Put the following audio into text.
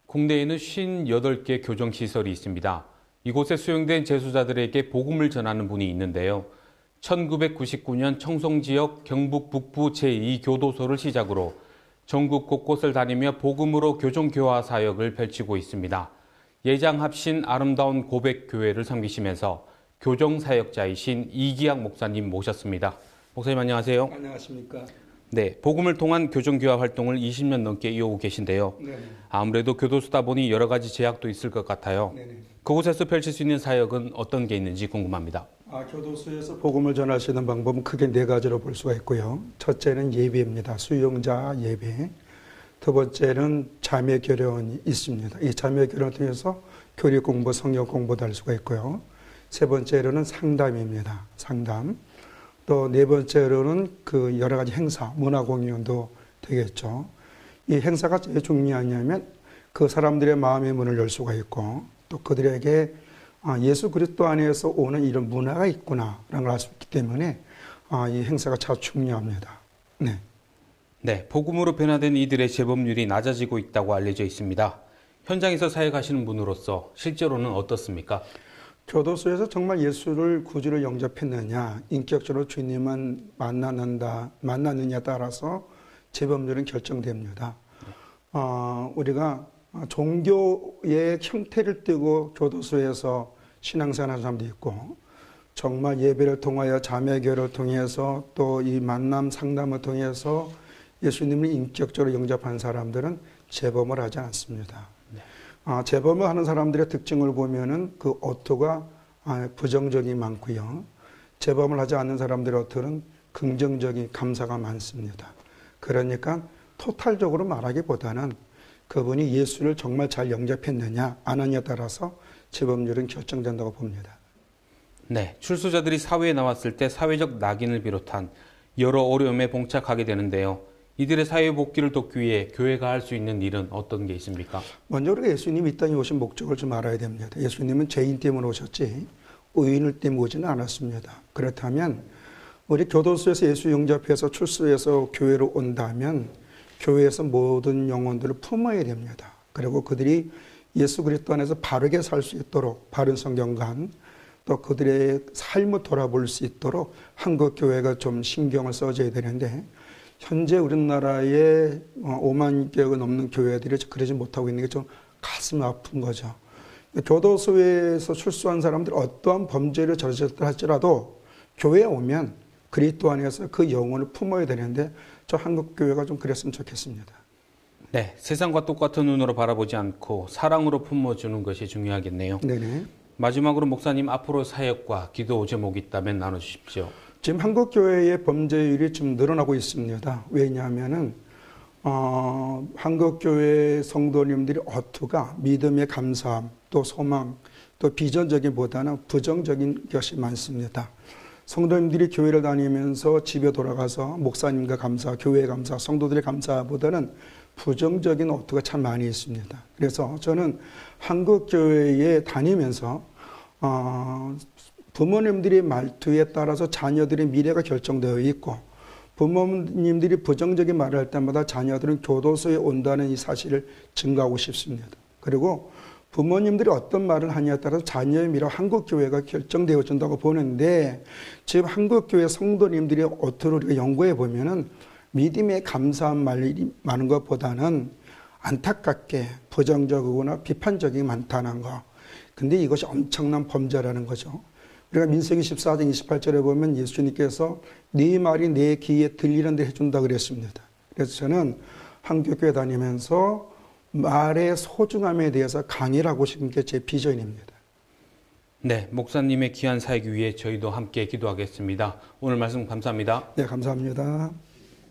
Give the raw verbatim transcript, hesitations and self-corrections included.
국내에는 오십팔 개 교정시설이 있습니다. 이곳에 수용된 재소자들에게 복음을 전하는 분이 있는데요. 천구백구십구 년 청송지역 경북 북부 제이 교도소를 시작으로 전국 곳곳을 다니며 복음으로 교정교화 사역을 펼치고 있습니다. 예장합신 아름다운 고백교회를 섬기시면서 교정사역자이신 이기학 목사님 모셨습니다. 목사님 안녕하세요. 안녕하십니까. 네, 복음을 통한 교정교화 활동을 이십 년 넘게 이어오고 계신데요. 네네. 아무래도 교도소다 보니 여러 가지 제약도 있을 것 같아요. 네네. 그곳에서 펼칠 수 있는 사역은 어떤 게 있는지 궁금합니다. 아, 교도소에서 복음을 전하시는 방법은 크게 네 가지로 볼 수가 있고요. 첫째는 예배입니다. 수용자 예배. 두 번째는 자매 교련이 있습니다. 이 자매 교련을 통해서 교리 공부, 성경 공부도 할 수가 있고요. 세 번째로는 상담입니다. 상담. 또 네 번째로는 그 여러 가지 행사, 문화 공연도 되겠죠. 이 행사가 제일 중요하냐면 그 사람들의 마음의 문을 열 수가 있고 또 그들에게 예수 그리스도 안에서 오는 이런 문화가 있구나라는 걸 알 수 있기 때문에 이 행사가 참 중요합니다. 네. 네, 복음으로 변화된 이들의 재범률이 낮아지고 있다고 알려져 있습니다. 현장에서 사역하시는 분으로서 실제로는 어떻습니까? 교도소에서 정말 예수를 구주로 영접했느냐, 인격적으로 주님만 만나는다, 만났느냐에 따라서 재범률은 결정됩니다. 어, 우리가 종교의 형태를 띠고 교도소에서 신앙생활하는 사람도 있고, 정말 예배를 통하여 자매교를 통해서 또 이 만남 상담을 통해서 예수님을 인격적으로 영접한 사람들은 재범을 하지 않습니다. 네. 아, 재범을 하는 사람들의 특징을 보면은 그 어투가 아, 부정적이 많고요. 재범을 하지 않는 사람들의 어투는 긍정적인 감사가 많습니다. 그러니까 토탈적으로 말하기보다는 그분이 예수를 정말 잘 영접했느냐 안 하느냐에 따라서 재범률은 결정된다고 봅니다. 네, 출소자들이 사회에 나왔을 때 사회적 낙인을 비롯한 여러 어려움에 봉착하게 되는데요. 이들의 사회 복귀를 돕기 위해 교회가 할 수 있는 일은 어떤 게 있습니까? 먼저 우리가 예수님이 이 땅에 오신 목적을 좀 알아야 됩니다. 예수님은 죄인 때문에 오셨지 의인을 때문에 오지는 않았습니다. 그렇다면 우리 교도소에서 예수 영접해서 출소해서 교회로 온다면 교회에서 모든 영혼들을 품어야 됩니다. 그리고 그들이 예수 그리스도 안에서 바르게 살 수 있도록 바른 성경관 또 그들의 삶을 돌아볼 수 있도록 한국 교회가 좀 신경을 써줘야 되는데 현재 우리나라에 오만 개가 넘는 교회들이 그러지 못하고 있는 게 좀 가슴 아픈 거죠. 교도소에서 출소한 사람들이 어떠한 범죄를 저질렀다 할지라도 교회에 오면 그리스도 안에서 그 영혼을 품어야 되는데 저 한국 교회가 좀 그랬으면 좋겠습니다. 네, 세상과 똑같은 눈으로 바라보지 않고 사랑으로 품어주는 것이 중요하겠네요. 네네. 마지막으로 목사님 앞으로 사역과 기도 제목이 있다면 나눠주십시오. 지금 한국 교회의 범죄율이 좀 늘어나고 있습니다. 왜냐하면은 어, 한국 교회 성도님들이 어투가 믿음의 감사함, 또 소망, 또 비전적인보다는 부정적인 것이 많습니다. 성도님들이 교회를 다니면서 집에 돌아가서 목사님과 감사, 교회 감사, 성도들의 감사보다는 부정적인 어투가 참 많이 있습니다. 그래서 저는 한국 교회에 다니면서 어, 부모님들의 말투에 따라서 자녀들의 미래가 결정되어 있고 부모님들이 부정적인 말을 할 때마다 자녀들은 교도소에 온다는 이 사실을 증가하고 싶습니다. 그리고 부모님들이 어떤 말을 하냐에 따라서 자녀의 미래가 한국교회가 결정되어진다고 보는데 지금 한국교회 성도님들의 어투를 우리가 연구해 보면은 믿음에 감사한 말이 많은 것보다는 안타깝게 부정적이거나 비판적이 많다는 거. 근데 이것이 엄청난 범죄라는 거죠. 우리가 민수기 십사 장 이십팔 절에 보면 예수님께서 네 말이 내 귀에 들리는 데 해준다 그랬습니다. 그래서 저는 한국교회 다니면서 말의 소중함에 대해서 강의를 하고 싶은 게 제 비전입니다. 네, 목사님의 귀한 사역 위해 저희도 함께 기도하겠습니다. 오늘 말씀 감사합니다. 네, 감사합니다.